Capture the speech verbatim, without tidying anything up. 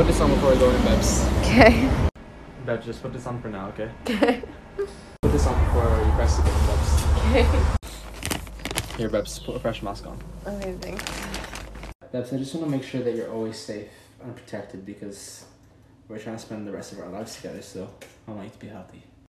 put this on before I go in, Bebs. Okay. Bebs, just put this on for now, okay? Okay. Put this on before you press the button, Bebs. Okay. Here, Bebs, put a fresh mask on. Okay, thanks. Bebs, I just want to make sure that you're always safe and protected because we're trying to spend the rest of our lives together, so I want you to be healthy.